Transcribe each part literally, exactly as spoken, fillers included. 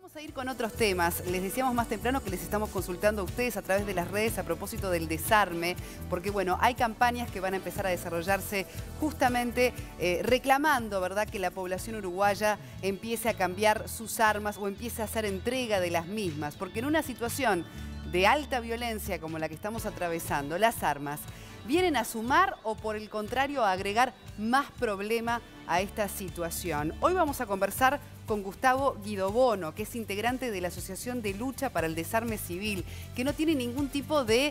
Vamos a ir con otros temas. Les decíamos más temprano que les estamos consultando a ustedes a través de las redes a propósito del desarme, porque bueno, hay campañas que van a empezar a desarrollarse justamente eh, reclamando, ¿verdad?, que la población uruguaya empiece a cambiar sus armas o empiece a hacer entrega de las mismas, porque en una situación de alta violencia como la que estamos atravesando, las armas vienen a sumar o por el contrario a agregar más problema a esta situación. Hoy vamos a conversar con Gustavo Guidobono, que es integrante de la Asociación de Lucha para el Desarme Civil, que no tiene ningún tipo de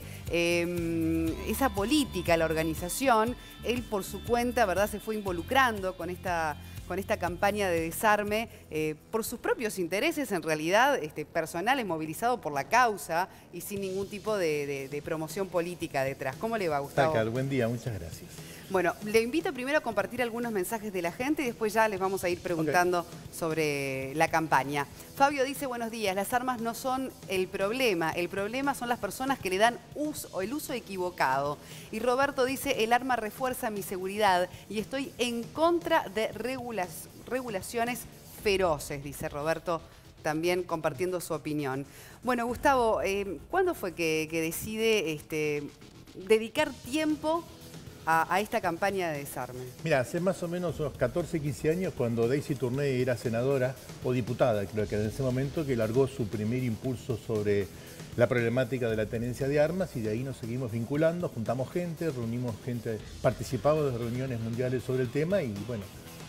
eh, esa política la organización. Él por su cuenta, ¿verdad?, se fue involucrando con esta, con esta campaña de desarme eh, por sus propios intereses, en realidad este, personales, movilizado por la causa y sin ningún tipo de, de, de promoción política detrás. ¿Cómo le va, Gustavo? Tacar, buen día, muchas gracias. Bueno, le invito primero a compartir algunos mensajes de la gente y después ya les vamos a ir preguntando okay. sobre la campaña. Fabio dice, buenos días, las armas no son el problema, el problema son las personas que le dan uso o el uso equivocado. Y Roberto dice, el arma refuerza mi seguridad y estoy en contra de regulas, regulaciones feroces, dice Roberto, también compartiendo su opinión. Bueno, Gustavo, eh, ¿cuándo fue que, que decide este, dedicar tiempo A, a esta campaña de desarme? Mira, hace más o menos unos catorce, quince años, cuando Daisy Tourney era senadora o diputada, creo que en ese momento, que largó su primer impulso sobre la problemática de la tenencia de armas, y de ahí nos seguimos vinculando, juntamos gente, reunimos gente, participamos de reuniones mundiales sobre el tema y bueno,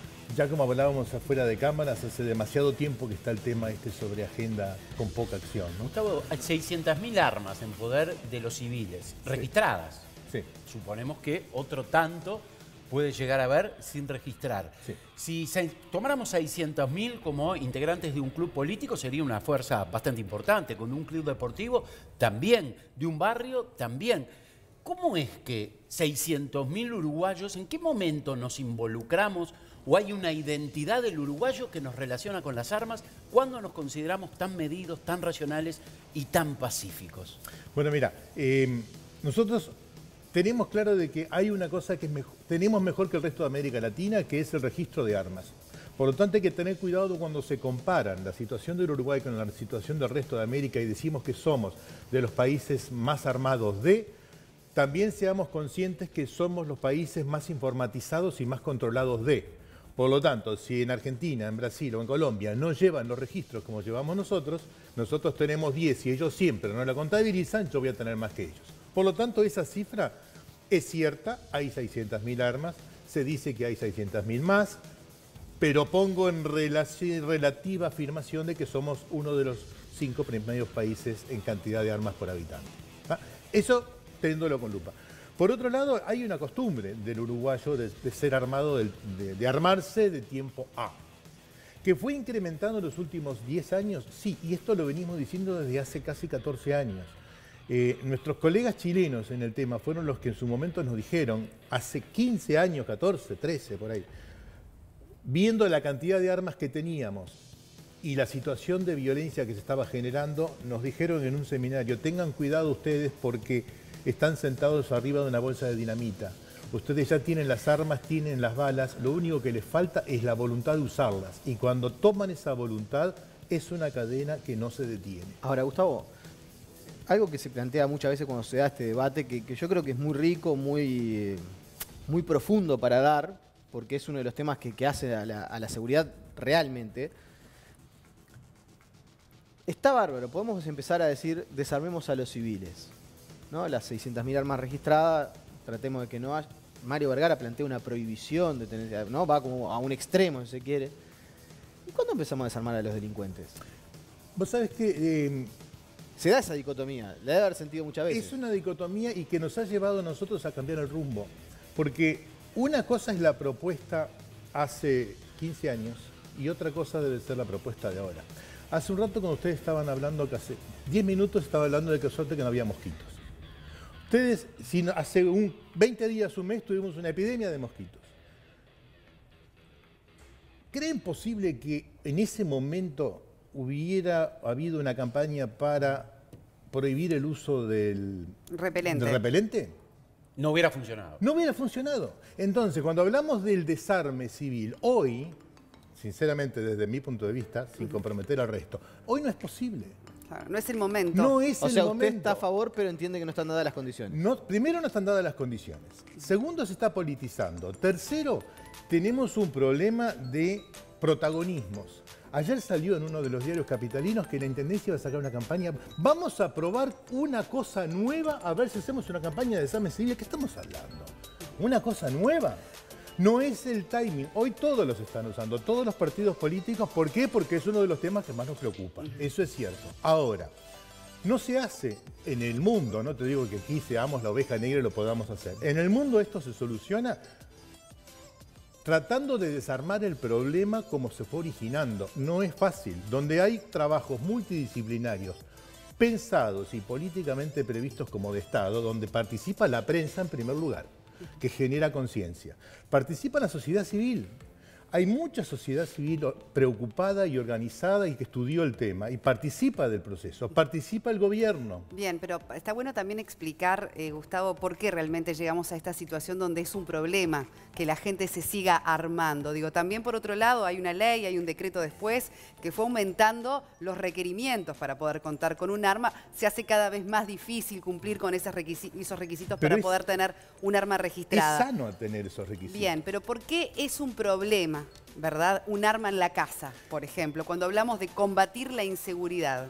ya como hablábamos afuera de cámaras, hace demasiado tiempo que está el tema este sobre agenda con poca acción, ¿no? Gustavo, hay seiscientas mil armas en poder de los civiles, sí, registradas. Sí. Suponemos que otro tanto puede llegar a haber sin registrar. Sí. Si se, tomáramos seiscientos mil como integrantes de un club político, sería una fuerza bastante importante. Con un club deportivo, también. De un barrio, también. ¿Cómo es que seiscientos mil uruguayos, en qué momento nos involucramos o hay una identidad del uruguayo que nos relaciona con las armas cuando nos consideramos tan medidos, tan racionales y tan pacíficos? Bueno, mira, eh, nosotros tenemos claro de que hay una cosa que es mejor, tenemos mejor que el resto de América Latina, que es el registro de armas. Por lo tanto, hay que tener cuidado cuando se comparan la situación del Uruguay con la situación del resto de América y decimos que somos de los países más armados de, también seamos conscientes que somos los países más informatizados y más controlados de. Por lo tanto, si en Argentina, en Brasil o en Colombia no llevan los registros como llevamos nosotros, nosotros tenemos diez y ellos siempre no la contabilizan, yo voy a tener más que ellos. Por lo tanto, esa cifra es cierta, hay seiscientas mil armas, se dice que hay seiscientas mil más, pero pongo en relativa afirmación de que somos uno de los cinco primeros países en cantidad de armas por habitante. ¿Ah? Eso teniéndolo con lupa. Por otro lado, hay una costumbre del uruguayo de, de ser armado, de, de, de armarse de tiempo A, que fue incrementando en los últimos diez años, sí, y esto lo venimos diciendo desde hace casi catorce años. Eh, nuestros colegas chilenos en el tema fueron los que en su momento nos dijeron, hace quince años, catorce, trece, por ahí, viendo la cantidad de armas que teníamos y la situación de violencia que se estaba generando, nos dijeron en un seminario, tengan cuidado ustedes porque están sentados arriba de una bolsa de dinamita. Ustedes ya tienen las armas, tienen las balas, lo único que les falta es la voluntad de usarlas. Y cuando toman esa voluntad, es una cadena que no se detiene. Ahora, Gustavo, algo que se plantea muchas veces cuando se da este debate, que, que yo creo que es muy rico, muy, muy profundo para dar, porque es uno de los temas que, que hace a la, a la seguridad realmente. Está bárbaro, podemos empezar a decir, desarmemos a los civiles, ¿no? Las seiscientas mil armas registradas, tratemos de que no haya. Mario Vergara plantea una prohibición de tener, ¿no? Va como a un extremo, si se quiere. ¿Y cuándo empezamos a desarmar a los delincuentes? Vos sabés que Eh... se da esa dicotomía, la debe haber sentido muchas veces. Es una dicotomía y que nos ha llevado a nosotros a cambiar el rumbo. Porque una cosa es la propuesta hace quince años y otra cosa debe ser la propuesta de ahora. Hace un rato cuando ustedes estaban hablando, que hace diez minutos estaba hablando de que suerte que no había mosquitos. Ustedes, si hace un veinte días, un mes, tuvimos una epidemia de mosquitos. ¿Creen posible que en ese momento hubiera habido una campaña para prohibir el uso del repelente. del repelente? No hubiera funcionado. No hubiera funcionado. Entonces, cuando hablamos del desarme civil, hoy sinceramente desde mi punto de vista, sin comprometer al resto. Hoy no es posible. Claro, no es el momento. No es O el sea, momento. usted está a favor, pero entiende que no están dadas las condiciones. No, primero, no están dadas las condiciones. Segundo, se está politizando. Tercero, tenemos un problema de protagonismos. Ayer salió en uno de los diarios capitalinos que la Intendencia va a sacar una campaña. Vamos a probar una cosa nueva, a ver si hacemos una campaña de desarme civil. ¿Qué estamos hablando? ¿Una cosa nueva? No es el timing. Hoy todos los están usando, todos los partidos políticos. ¿Por qué? Porque es uno de los temas que más nos preocupa. Eso es cierto. Ahora, no se hace en el mundo, no te digo que aquí seamos la oveja negra y lo podamos hacer. En el mundo esto se soluciona tratando de desarmar el problema como se fue originando. No es fácil. Donde hay trabajos multidisciplinarios, pensados y políticamente previstos como de Estado, donde participa la prensa en primer lugar, que genera conciencia. Participa la sociedad civil. Hay mucha sociedad civil preocupada y organizada y que estudió el tema y participa del proceso, participa el gobierno. Bien, pero está bueno también explicar, eh, Gustavo, por qué realmente llegamos a esta situación donde es un problema que la gente se siga armando. Digo, también por otro lado hay una ley, hay un decreto después que fue aumentando los requerimientos para poder contar con un arma. Se hace cada vez más difícil cumplir con esos requisitos, esos requisitos Pero para es, poder tener un arma registrada. Es sano tener esos requisitos. Bien, pero ¿por qué es un problema, verdad, un arma en la casa, por ejemplo, cuando hablamos de combatir la inseguridad?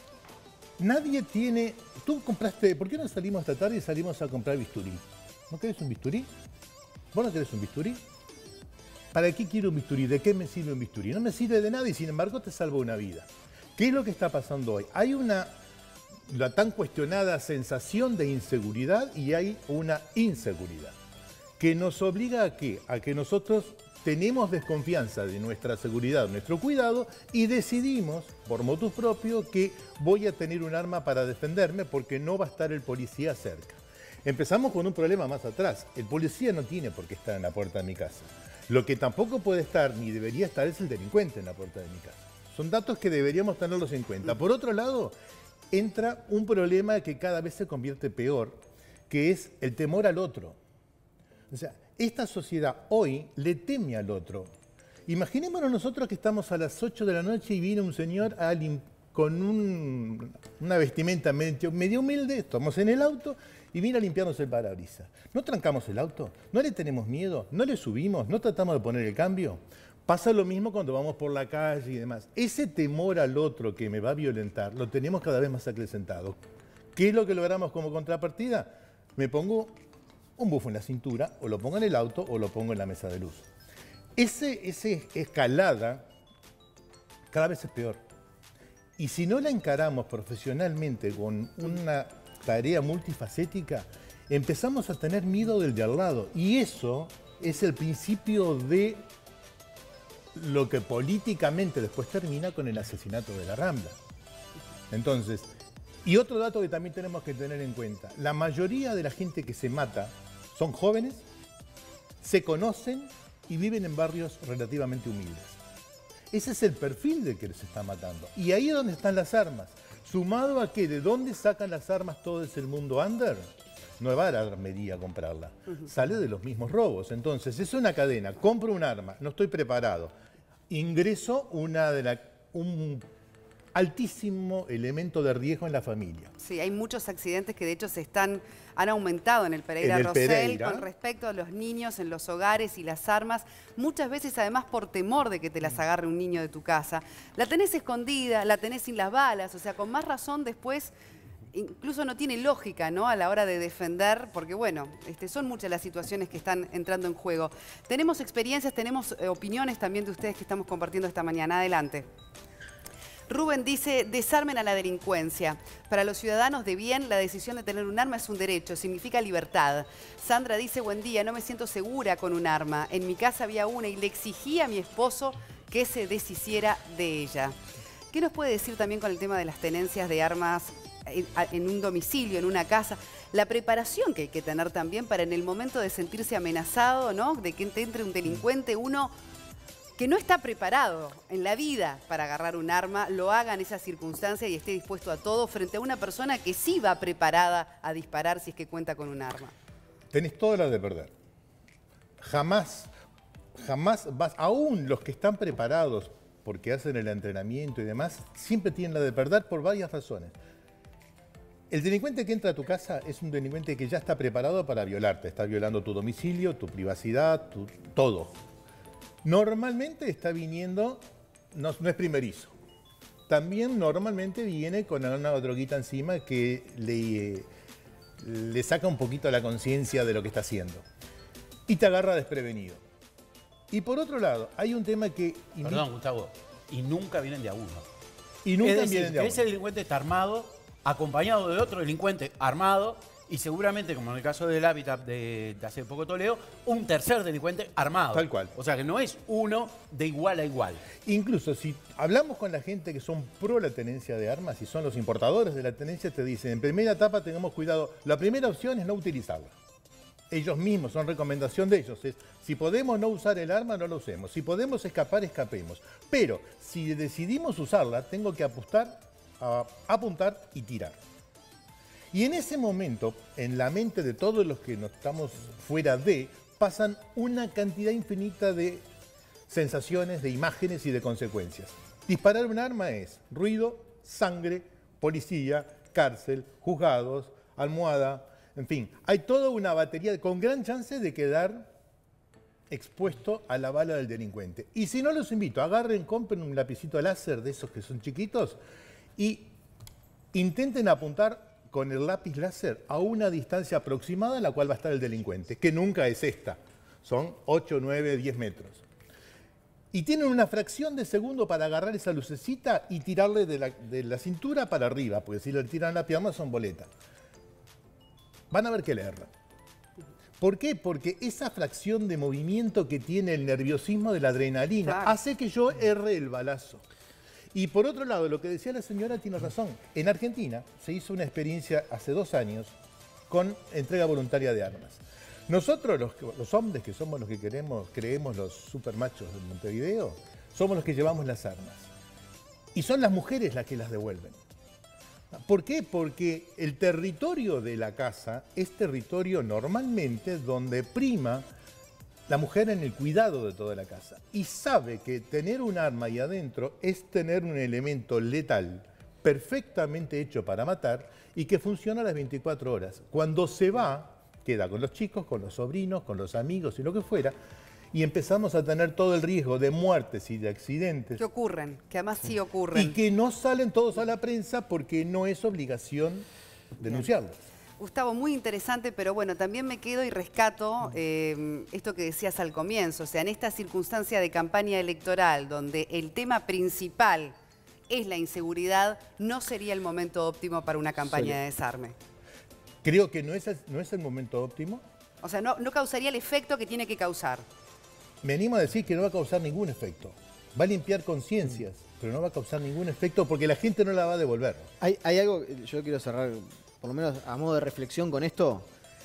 Nadie tiene... Tú compraste... ¿Por qué no salimos esta tarde y salimos a comprar bisturí? ¿No querés un bisturí? ¿Vos no querés un bisturí? ¿Para qué quiero un bisturí? ¿De qué me sirve un bisturí? No me sirve de nada y sin embargo te salva una vida. ¿Qué es lo que está pasando hoy? Hay una... la tan cuestionada sensación de inseguridad y hay una inseguridad que nos obliga a qué? A que nosotros tenemos desconfianza de nuestra seguridad, nuestro cuidado y decidimos por motus propio que voy a tener un arma para defenderme porque no va a estar el policía cerca. Empezamos con un problema más atrás. El policía no tiene por qué estar en la puerta de mi casa. Lo que tampoco puede estar ni debería estar es el delincuente en la puerta de mi casa. Son datos que deberíamos tenerlos en cuenta. Por otro lado, entra un problema que cada vez se convierte peor, que es el temor al otro. O sea, esta sociedad hoy le teme al otro. Imaginémonos nosotros que estamos a las ocho de la noche y viene un señor a con un, una vestimenta medio, medio humilde, estamos en el auto y viene a limpiarnos el parabrisas. ¿No trancamos el auto? ¿No le tenemos miedo? ¿No le subimos? ¿No tratamos de poner el cambio? Pasa lo mismo cuando vamos por la calle y demás. Ese temor al otro que me va a violentar lo tenemos cada vez más acrecentado. ¿Qué es lo que logramos como contrapartida? Me pongo un bufo en la cintura, o lo pongo en el auto, o lo pongo en la mesa de luz. Ese, ese escalada cada vez es peor. Y si no la encaramos profesionalmente con una tarea multifacética, empezamos a tener miedo del de al lado. Y eso es el principio de lo que políticamente después termina con el asesinato de la Rambla. Entonces, y otro dato que también tenemos que tener en cuenta, la mayoría de la gente que se mata son jóvenes, se conocen y viven en barrios relativamente humildes. Ese es el perfil de que se está matando. Y ahí es donde están las armas. Sumado a que de dónde sacan las armas todo es el mundo under, no va a la armería a comprarla. Uh-huh. Sale de los mismos robos. Entonces, es una cadena. Compro un arma, no estoy preparado. Ingreso una de la, un altísimo elemento de riesgo en la familia. Sí, hay muchos accidentes que de hecho se están, han aumentado en el Pereira Rosell con respecto a los niños en los hogares y las armas, muchas veces además por temor de que te las agarre un niño de tu casa. La tenés escondida, la tenés sin las balas, o sea, con más razón después incluso no tiene lógica, ¿no?, a la hora de defender, porque bueno, este, son muchas las situaciones que están entrando en juego. Tenemos experiencias, tenemos eh, opiniones también de ustedes que estamos compartiendo esta mañana. Adelante. Rubén dice, desarmen a la delincuencia. Para los ciudadanos de bien, la decisión de tener un arma es un derecho, significa libertad. Sandra dice, buen día, no me siento segura con un arma. En mi casa había una y le exigí a mi esposo que se deshiciera de ella. ¿Qué nos puede decir también con el tema de las tenencias de armas en, en un domicilio, en una casa? La preparación que hay que tener también para en el momento de sentirse amenazado, ¿no?, de que te entre un delincuente, uno que no está preparado en la vida para agarrar un arma, lo haga en esa circunstancia y esté dispuesto a todo frente a una persona que sí va preparada a disparar si es que cuenta con un arma. Tenés todas las de perder. Jamás jamás vas, aún los que están preparados porque hacen el entrenamiento y demás, siempre tienen la de perder por varias razones. El delincuente que entra a tu casa es un delincuente que ya está preparado para violarte. Está violando tu domicilio, tu privacidad, tu, todo. Normalmente está viniendo, no, no es primerizo. También normalmente viene con una droguita encima que le, le saca un poquito la conciencia de lo que está haciendo. Y te agarra desprevenido. Y por otro lado, hay un tema que... Perdón, Gustavo, y nunca vienen de a uno. Y nunca es decir, vienen de a que uno. ese delincuente está armado, acompañado de otro delincuente armado, y seguramente, como en el caso del Hábitat de, de hace poco Toledo, un tercer delincuente armado. Tal cual. O sea que no es uno de igual a igual. Incluso si hablamos con la gente que son pro la tenencia de armas y son los importadores de la tenencia, te dicen, en primera etapa tengamos cuidado, la primera opción es no utilizarla. Ellos mismos, son recomendación de ellos, es si podemos no usar el arma, no lo usemos. Si podemos escapar, escapemos. Pero si decidimos usarla, tengo que apostar, a, apuntar y tirar. Y en ese momento, en la mente de todos los que no estamos fuera de, pasan una cantidad infinita de sensaciones, de imágenes y de consecuencias. Disparar un arma es ruido, sangre, policía, cárcel, juzgados, almohada, en fin. Hay toda una batería con gran chance de quedar expuesto a la bala del delincuente. Y si no, los invito, agarren, compren un lapicito láser de esos que son chiquitos y intenten apuntar con el lápiz láser a una distancia aproximada en la cual va a estar el delincuente, que nunca es esta. Son ocho, nueve, diez metros. Y tienen una fracción de segundo para agarrar esa lucecita y tirarle de la, de la cintura para arriba, porque si le tiran la pierna son boletas. Van a ver que le erran. ¿Por qué? Porque esa fracción de movimiento que tiene el nerviosismo de la adrenalina claro. hace que yo erre el balazo. Y por otro lado, lo que decía la señora tiene razón. En Argentina se hizo una experiencia hace dos años con entrega voluntaria de armas. Nosotros, los, los hombres que somos los que queremos, creemos los supermachos de Montevideo, somos los que llevamos las armas. Y son las mujeres las que las devuelven. ¿Por qué? Porque el territorio de la casa es territorio normalmente donde prima la mujer en el cuidado de toda la casa y sabe que tener un arma ahí adentro es tener un elemento letal perfectamente hecho para matar y que funciona a las veinticuatro horas. Cuando se va, queda con los chicos, con los sobrinos, con los amigos y lo que fuera, y empezamos a tener todo el riesgo de muertes y de accidentes. Que ocurren, que además sí ocurren. Y que no salen todos a la prensa porque no es obligación denunciarlos. Gustavo, muy interesante, pero bueno, también me quedo y rescato eh, esto que decías al comienzo. O sea, en esta circunstancia de campaña electoral, donde el tema principal es la inseguridad, no sería el momento óptimo para una campaña sí. de desarme. Creo que no es el, no es el momento óptimo. O sea, no, no causaría el efecto que tiene que causar. Me animo a decir que no va a causar ningún efecto. Va a limpiar conciencias, pero no va a causar ningún efecto porque la gente no la va a devolver. Hay, hay algo, yo quiero cerrar, por lo menos a modo de reflexión con esto.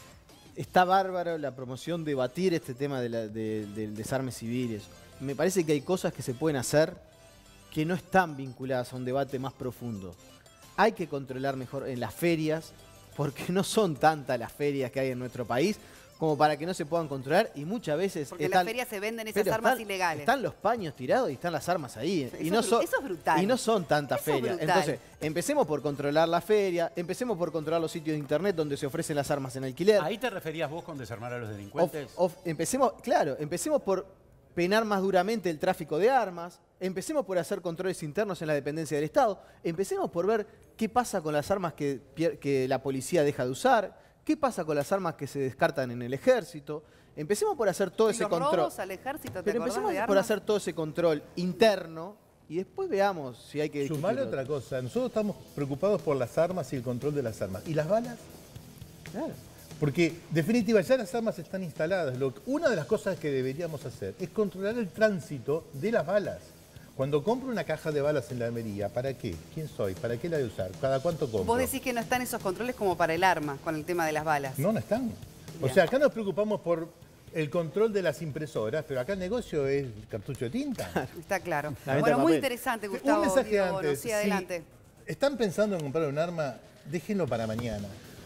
Está bárbaro la promoción de debatir este tema de la, de, del desarme civiles. Me parece que hay cosas que se pueden hacer que no están vinculadas a un debate más profundo. Hay que controlar mejor en las ferias, porque no son tantas las ferias que hay en nuestro país como para que no se puedan controlar y muchas veces... Porque están, en las ferias se venden esas armas están, ilegales. Están los paños tirados y están las armas ahí. Eso, y no son, eso es brutal. Y no son tantas eso ferias. Entonces, empecemos por controlar la feria, empecemos por controlar los sitios de internet donde se ofrecen las armas en alquiler. ¿Ahí te referías vos con desarmar a los delincuentes? Of, of, empecemos, claro, empecemos por penar más duramente el tráfico de armas, empecemos por hacer controles internos en la dependencia del Estado, empecemos por ver qué pasa con las armas que, que la policía deja de usar, qué pasa con las armas que se descartan en el ejército. Empecemos por hacer todo ¿Y ese los control. robos al ejército, ¿te Pero empecemos por hacer todo ese control interno y después veamos si hay que discutir. Sumale otra cosa, nosotros estamos preocupados por las armas y el control de las armas. ¿Y las balas? Claro. Porque, definitiva, ya las armas están instaladas. Lo, una de las cosas que deberíamos hacer es controlar el tránsito de las balas. Cuando compro una caja de balas en la armería, ¿para qué? ¿Quién soy? ¿Para qué la de usar? ¿Cada cuánto compro? Vos decís que no están esos controles como para el arma, con el tema de las balas. No, no están. Bien. O sea, acá nos preocupamos por el control de las impresoras, pero acá el negocio es cartucho de tinta. Está claro. Bueno, muy interesante, Gustavo. Un mensaje Diego, antes. sí, adelante. Si están pensando en comprar un arma, déjenlo para mañana.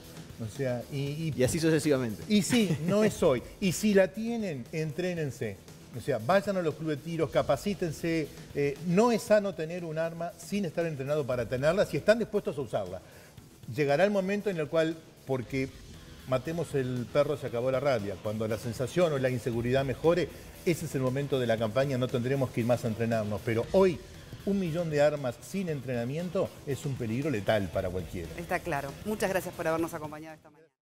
O sea, y, y, y así sucesivamente. Y sí, no es hoy. Y si la tienen, entrénense. O sea, vayan a los clubes de tiros, capacítense. Eh, no es sano tener un arma sin estar entrenado para tenerla, si están dispuestos a usarla. Llegará el momento en el cual, porque matemos el perro, se acabó la rabia. Cuando la sensación o la inseguridad mejore, ese es el momento de la campaña, no tendremos que ir más a entrenarnos. Pero hoy, un millón de armas sin entrenamiento es un peligro letal para cualquiera. Está claro. Muchas gracias por habernos acompañado esta mañana.